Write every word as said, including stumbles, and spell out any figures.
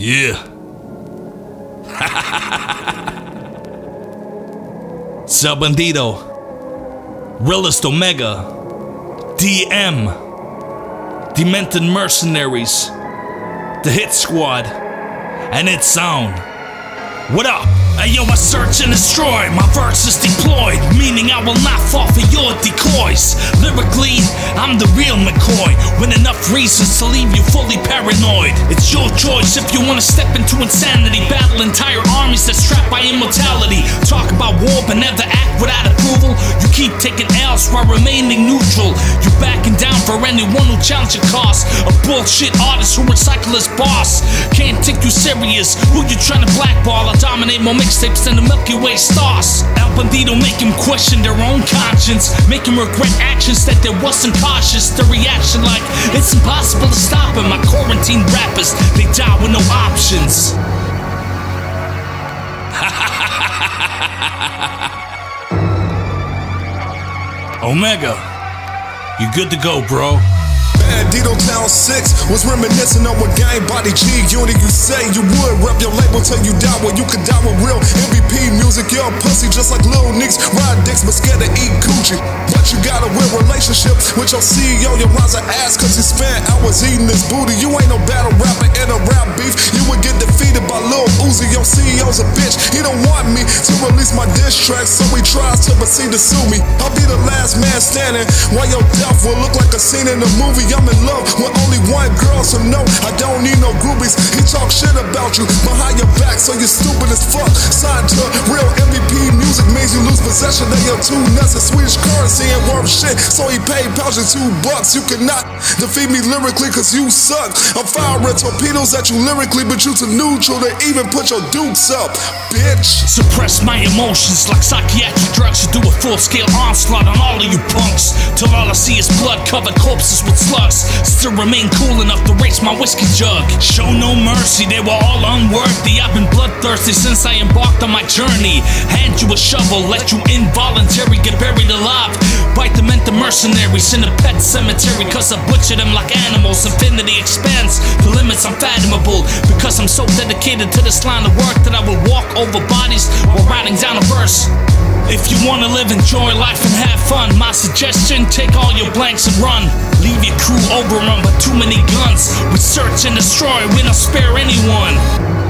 Yeah. Cel Bandido, Realist Omega, D M, Demented Mercenaries, The Hit Squad, and its sound. What up? Ayo, I search and destroy, my verse is deployed, meaning I will not fall for your decoys. Lyrically, I'm the real McCoy, with enough reasons to leave you fully paranoid. It's your choice if you wanna step into insanity, battle entire armies that's trapped by immortality. Talk about war but never act without approval. You keep taking L's while remaining neutral. You're backing down for anyone who challenge your cause. A bullshit artist who recycle his boss. Can't take you serious, who you trying to blackball? I'll dominate more mixtapes than the Milky Way stars. Cel Bandido make him question their own conscience, make him regret actions that they wasn't cautious. The reaction like, it's impossible to stop him. My quarantine rappers, they die with no options. Omega, you good to go, bro. Bandido Town six was reminiscing on what Gang Body G unit you say you would. Rep your label till you die, well you could die with real M V P music. You're a pussy just like Lil Nicks, ride dicks but scared to eat coochie. But you got a real relationship with your C E O. Your rhymes are ass cause he spent hours eating his booty. You ain't no battle rapper in a rap beef. You would get defeated by Lil Uzi. Your C E O's a bitch, he don't want me to release my diss tracks, so he tries to proceed to sue me. I'll be the last man standing while your death will look like a scene in a movie. I'm in love with only one girl, so no, I don't need no groupies. He talk shit about you behind your back, so you're stupid as fuck. Signed to real M V P music means you lose possession of your two nuts. And Swedish currency ain't worth shit, so he paid Pouch two bucks. You cannot defeat me lyrically cause you suck. I'm firing torpedoes at you lyrically, but you too neutral to even put your dukes up, bitch. Suppress my emotions like psychiatric drugs. You do a full-scale onslaught on all of you punks, till all I see is blood-covered corpses with slugs. Still remain cool enough to raise my whiskey jug. Show no mercy, they were all unworthy. I've been bloodthirsty since I embarked on my journey. Hand you a shovel, let you involuntary get buried alive. Bite them into mercenaries in a pet cemetery, cause I butcher them like animals. Infinity expands, the limits unfathomable, because I'm so dedicated to this line of work that I will walk over bodies while writing down a verse. If you wanna live, enjoy life and have fun, my suggestion, take all your blanks and run. Leave your crew overrun by too many guns. We search and destroy, we don't spare anyone.